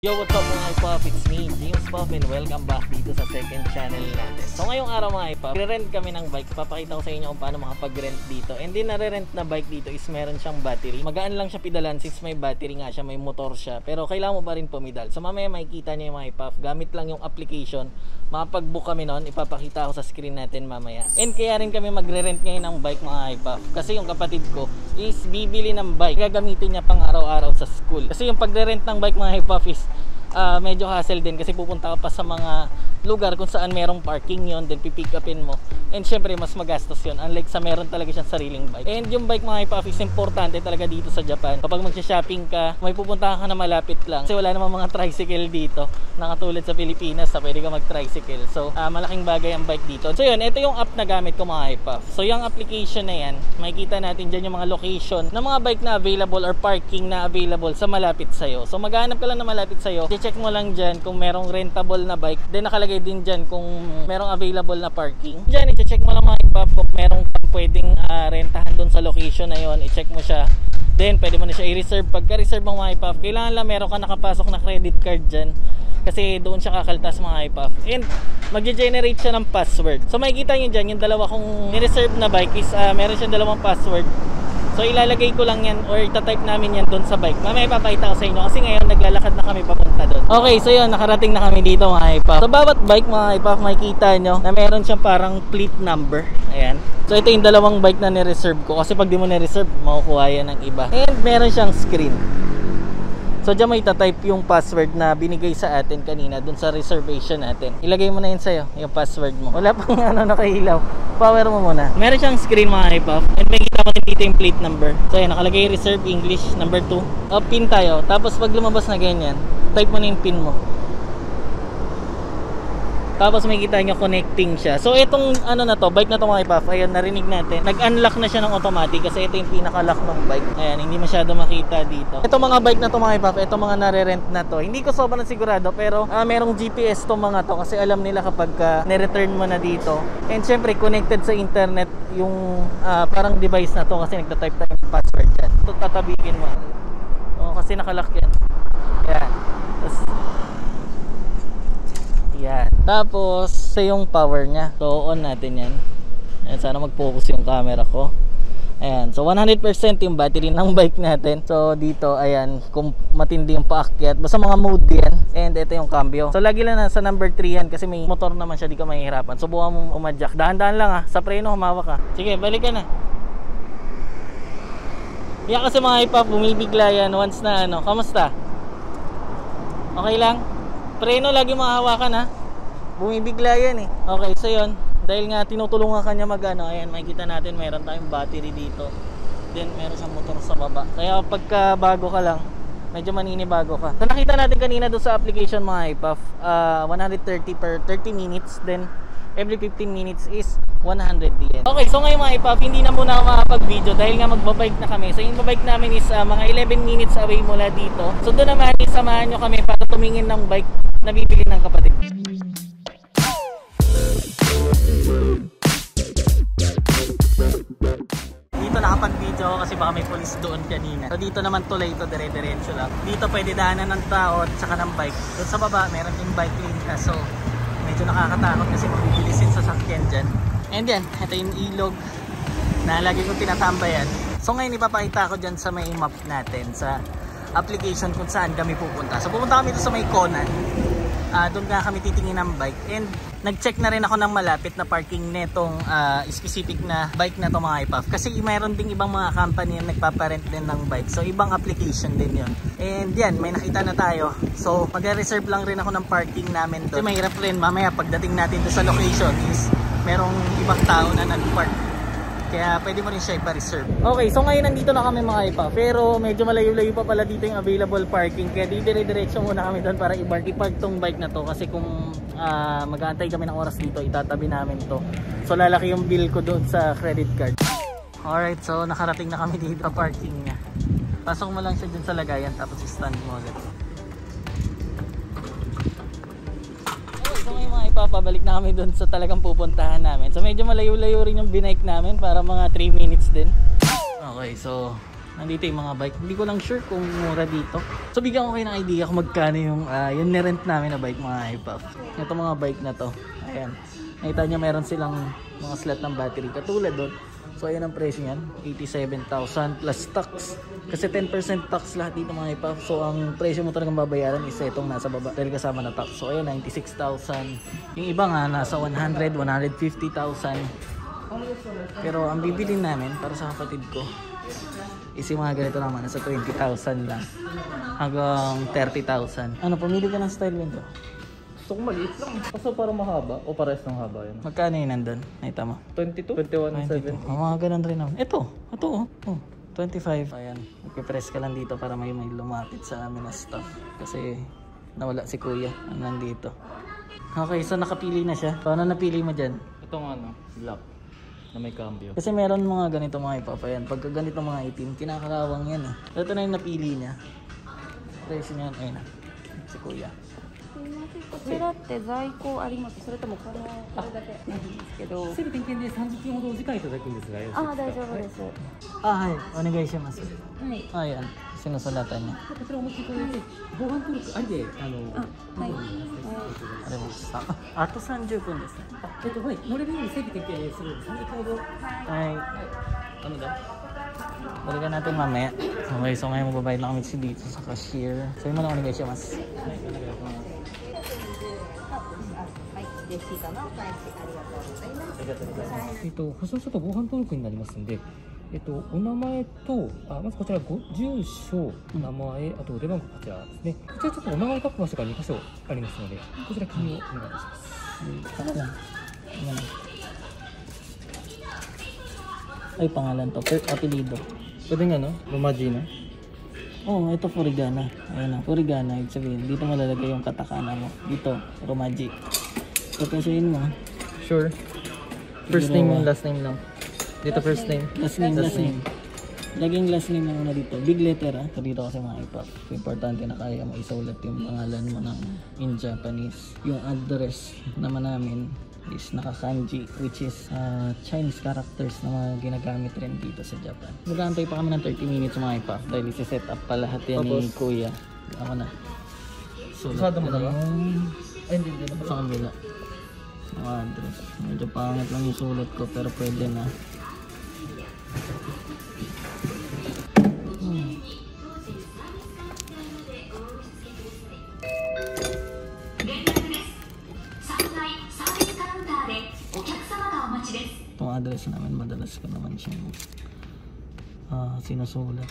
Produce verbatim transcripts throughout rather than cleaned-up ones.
Yo, what's up mga ipap? It's me, James Pop, and welcome back dito sa second channel natin. So ngayong araw mga ipap, re-rent kami ng bike. Papakita ko sa inyo kung paano makapag-rent dito. And din na-rent na bike dito is meron siyang battery. Magaan lang siya pidalan since may battery nga siya, may motor siya. Pero kailangan mo pa rin pumidal. So mamaya makikita niyo yung mga ipap. Gamit lang yung application. Makapag-book kami nun, ipapakita ko sa screen natin mamaya. And kaya rin kami magre-rent ngayon ng bike mga ipap. Kasi yung kapatid ko is bibili ng bike. Gagamitin niya pang araw-araw sa school. Kasi yung pagre-rent ng bike mga ipap is Uh, medyo hassle din kasi pupunta ka pa sa mga lugar kung saan merong parking yon, then pipick upin mo, and syempre mas magastos yon unlike sa meron talaga siyang sariling bike. And yung bike mga ipap is importante talaga dito sa Japan. Kapag magsha-shopping ka, may pupunta ka na malapit lang kasi wala namang mga tricycle dito na katulad sa Pilipinas na pwede ka mag-tricycle. So uh, malaking bagay ang bike dito. So yun, ito yung app na gamit ko mga ipap. So yung application na yan, makikita natin dyan yung mga location ng mga bike na available or parking na available sa malapit sa'yo. So maghanap ka lang na malapit sa'yo, check mo lang dyan kung merong rentable na bike, then nakalagay din dyan kung merong available na parking. Dyan, i-check mo lang mga ipap kung merong pwedeng uh, rentahan dun sa location na yon, i-check mo siya, then pwede mo na siya i-reserve. Pagka-reserve mo mga ipap, kailangan lang meron ka nakapasok na credit card dyan kasi doon siya kakaltas mga ipap, and magge-generate siya ng password. So makikita nyo dyan yung dalawa kong ni-reserve na bike is uh, meron siyang dalawang password. So ilalagay ko lang yan or itatype namin yan doon sa bike. Mamaya ipapakita ko sa inyo kasi ngayon naglalakad na kami papunta doon. Okay, so yun, nakarating na kami dito mga ipap. Sa bawat bike mga ipap, makikita nyo na meron siyang parang plate number. Ayan. So ito yung dalawang bike na ni-reserve ko kasi pag di mo ni-reserve, makukuha yan ng iba. And meron siyang screen. So dyan may itatype yung password na binigay sa atin kanina dun sa reservation natin. Ilagay mo na yun sa'yo, yung password mo. Wala pang ano nakahilaw. Power mo muna. Meron siyang screen mga ipap. And may kita mo din dito yung plate number. So yun, nakalagay reserve English number two. O, pin tayo. Tapos pag lumabas na ganyan, type mo na yung pin mo. Tapos may kita nyo connecting siya. So itong ano na to, bike na to mga ipap, ayun, narinig natin, nag-unlock na siya ng automatic kasi ito yung pinaka-lock ng bike. Ayan, hindi masyado makita dito. Itong mga bike na to mga ipap, itong mga nare-rent na to, hindi ko sobrang sigurado pero uh, merong G P S tong mga to kasi alam nila kapag uh, ni-return mo na dito. And syempre connected sa internet yung uh, parang device na to kasi nagta-type tayo ng password yan. Ito tatabihin mo. Oh, kasi nakalock yan. Yan. Tapos yan. Tapos sa yung power niya. So on natin yan. Ayan, sana mag-focus yung camera ko. Ayan. So one hundred percent yung battery ng bike natin. So dito, ayan, kung matindi yung paakyat, basta mga mode yan. And ito yung cambio. So lagi lang na sa number three yan kasi may motor naman siya, di ka mahihirapan. Subukan mo umadjak. Dahan-dahan lang ah. Sa preno humawak ka. Sige, balik ka na. Yan kasi mga ipap, bumibigla yan once na ano. Kamusta? Okay lang? Preno lagi mahawakan ha. Bumibigla yan eh. Okay, so yun, dahil nga tinutulungan kanya mag ano, ayan, makikita natin meron tayong battery dito. Then meron siyang motor sa baba. Kaya pagka bago ka lang, medyo maninibago ka. So nakita natin kanina doon sa application mga ipap, uh, one hundred thirty per thirty minutes, then every fifteen minutes is one hundred yen. Okay, so ngayon mga ipap, hindi na muna ako makapag-video dahil nga magbabike na kami. So yung babike namin is uh, mga eleven minutes away mula dito. So doon naman, isamahan nyo kami para tumingin ng bike na bibili ng kapatid. Dito nakapag-video ako kasi baka may police doon kanina. So dito naman tuloy ito, dire-diretso lang. Dito pwede daanan ng tao at saka ng bike. Doon sa baba, meron yung bike lane na. So medyo nakakatakot kasi mabibilisin sa sakyan dyan. And yan, ito yung ilog na lagi kong tinatambayan. So ngayon ipapakita ko dyan sa may map natin sa application kung saan kami pupunta. So pupunta kami dito sa may Conan. Uh, doon nga kami titingin ng bike. And nag-check na rin ako ng malapit na parking netong uh, specific na bike na to mga ipap. Kasi mayroon ding ibang mga company na nagpaparent din ng bike. So ibang application din yun. And yan, may nakita na tayo. So mag-reserve lang rin ako ng parking namin doon. Kasi mahirap rin mamaya pagdating natin doon sa location is merong ibang tao na nag-park. Kaya pwede mo rin siya ipa-reserve. Okay, so ngayon nandito na kami mga ipa. Pero medyo malayo-layo pa pala dito yung available parking. Kaya dire-diretso muna kami doon para i-park tong bike na to. Kasi kung uh, mag-aantay kami ng oras dito, itatabi namin to. So lalaki yung bill ko doon sa credit card. Alright, so nakarating na kami dito sa parking niya. Pasok mo lang siya dun sa lagayan tapos stand mo ulit. Papabalik na kami doon sa talagang pupuntahan namin. So medyo malayo-layo rin yung binike namin para mga three minutes din. Okay, so nandito yung mga bike. Hindi ko lang sure kung mura dito. So bigyan ko kayo ng idea kung magkano yung, uh, yung nirent namin na bike mga hypuff. Ito mga bike na to. Ayan. Nakita nyo meron silang mga slot ng battery. Katulad doon. So ayan ang presyo niyan. eighty-seven thousand plus tax. Kasi ten percent tax lahat dito mga hypuff. So ang presyo mo talagang babayaran is itong nasa baba. Dahil kasama na tax. So ayan ninety-six thousand. Yung iba nga nasa one hundred, one hundred fifty thousand. Pero ang bibilin namin para sa kapatid ko is yung mga ganito naman, nasa twenty thousand lang hanggang thirty thousand. Ano, pumili ka ng style window? Gusto ko maliit lang. Kaso parang mahaba o pares ng haba yun. Magkano yun nandun? Nakita mo? twenty-two? twenty-one, seven. Oh, mga ganun rin naman. Ito, ito oh. oh twenty-five. Ayan, magpipress ka lang dito para may may lumapit sa amin na stuff. Kasi nawala si kuya. Ano nandito. Okay, so nakapili na siya. Paano napili mo dyan? Itong ano, black. Na may cambio. Kasi meron mga ganito mga ipapayan. Pagka ganito mga itim, kinakarawang yan eh. Ito na yung napili niya. Presyo niya, ayun na. Si kuya. こちらって在庫あります。それともこのこれだけなんですけど。 すぐ点検でさんじゅっぷんほどお時間いただくんですが、よろしいですか？ あ、大丈夫です。 Ah, hay. Onigay siya mas. はい。 Ayan. Sinusulatan niya. こちらお持ちいただいて、防犯登録ありで、あの、 あ、はい。 Arimashita. Ah, to thirty分ですね。 えっと、はい、乗れるように整備点検するさんじゅっぷんほど。 Ay, あのだ。 balikan natin mamaya. Okay, so ngayon magbabayad na kami dito sa cashier. So yun mo na onigay siya mas. レシートのお返しありがとうございます。ありがとうございます。 えっと、保証書と防犯登録になりますんで、えっと、お名前と、あ、まずこちらご住所、名前、あとお電話番号こちらですね。こちらちょっとお名前書く場所がに箇所ありますので、こちら記入をお願いいたします。 Ayan. Ay, pangalan to. Per apelido. Pwede nga, no? Romagina. Oh, ito Furigana. Ayan na, Furigana. Ibig sabihin, dito malalagay yung katakana mo. Dito, Romaji. Pagkasuyin mo. Sure. First name and last name lang. Dito first name. Last name, last name. Laging last name na muna dito. Big letter ah. So dito kasi mga ipap. Importante na kaya mo isulat yung pangalan mo ng in Japanese. Yung address naman namin is naka-kanji, which is uh, Chinese characters na mga ginagamit rin dito sa Japan. Mag-aantay pa kami ng thirty minutes mga ipap dahil isi-set up pa lahat yan ni Kuya. Ako na. Sulat mo na ba? Ay, hindi, hindi na sa kabila. Ang address. Medyo pangit lang yung sulat ko pero pwede na. Hmm. Itong address namin madalas ko naman siyang uh, sinusulat.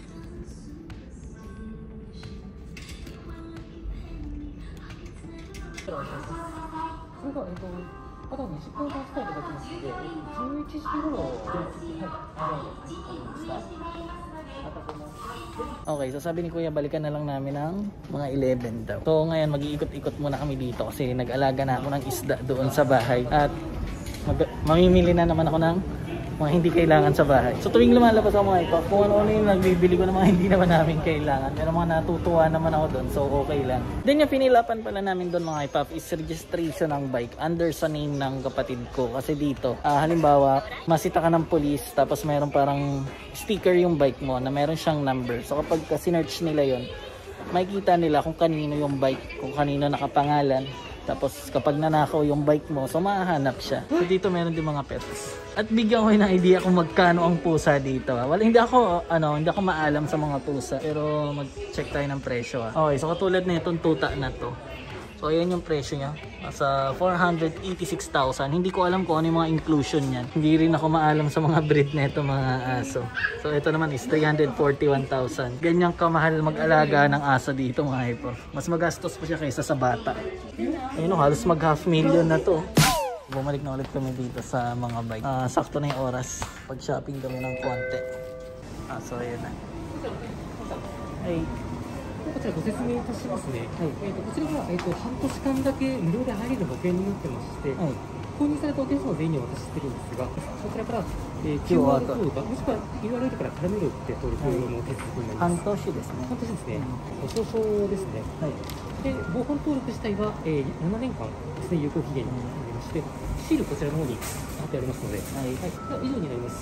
Okay, so sabi ni Kuya balikan na lang namin ng mga eleven daw. So ngayon mag-iikot-ikot muna kami dito kasi nag-alaga na ako ng isda doon sa bahay at mag mamimili na naman ako ng mga hindi kailangan sa bahay. So tuwing lumalabas ako mga ito, kung ano-ano yung nagbibili ko ng mga hindi naman namin kailangan. Pero mga natutuwa naman ako doon, so okay lang. Then yung pinilapan pala namin doon mga ipap is registration ng bike under sa name ng kapatid ko. Kasi dito, uh, halimbawa, masita ka ng police, tapos mayroon parang sticker yung bike mo na meron siyang number. So kapag sinerch nila yon, makikita nila kung kanino yung bike, kung kanino nakapangalan. Tapos kapag nanakaw yung bike mo, so mahahanap siya. So dito meron din mga pets. At bigyan ko ng idea kung magkano ang pusa dito. Wala, hindi ako ano, hindi ako maalam sa mga pusa, pero mag-check tayo ng presyo. Ha? Okay, so katulad na itong tuta na to. So ayan yung presyo niya. Nasa four hundred eighty-six thousand. Hindi ko alam kung ano yung mga inclusion niyan. Hindi rin ako maalam sa mga breed na ito mga aso. So ito naman is three hundred forty-one thousand. Ganyang kamahal mag-alaga ng aso dito mga hypo. Mas magastos pa siya kaysa sa bata. Ayun, halos mag half million na to. Bumalik na ulit kami dito sa mga bike. Uh, sakto na yung oras. Pag-shopping kami ng konti. Ah, so ayan na. Ay. こちらご説明いたしますね。はい、えっとこちらはえっと半年間だけ無料で入れる保険になってまして、はい、購入されたお客様全員にお渡ししてるんですが、そちらから、えー、キューアール コードかもしくは ユーアールエル から絡めるって登録の手続きになります。 半年ですね。 半年ですね。少々ですね。はい。で防犯登録自体は、えー、ななねんかんですね有効期限になりまして、シールこちらの方に貼ってありますので、はい。はい、以上になります。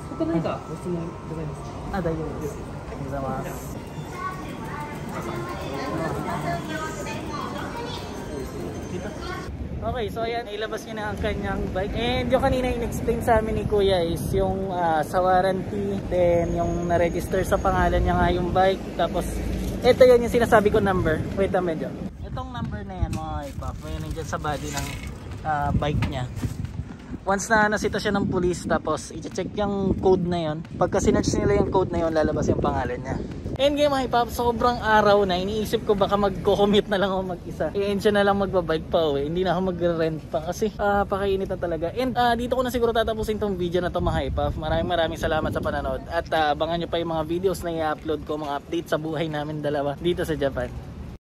他何かご質問ございますか？ あ、大丈夫です。ありがとうございます。Okay, so ayan, ilabas niya na ang kanyang bike. And yung kanina in-explain sa amin ni Kuya is yung uh, sa warranty, then yung na-register sa pangalan niya nga yung bike. Tapos, ito yun yung sinasabi ko number. Wait a medyo. Itong number na yan mga ipap, may nandiyan sa body ng uh, bike niya. Once na nasita siya ng police, tapos i-check yung code na yon. Pagka sinerch nila yung code na yon, lalabas yung pangalan niya. And game mga ipap, sobrang araw na, iniisip ko baka magko-commute na lang ako mag-isa. I-end siya na lang magbabike pa uwi. Hindi na ako mag-rent pa kasi uh, pakainit na talaga. And uh, dito ko na siguro tatapusin tong video na to mga ipap. Maraming maraming salamat sa panonood. At uh, abangan nyo pa yung mga videos na i-upload ko, mga update sa buhay namin dalawa dito sa Japan.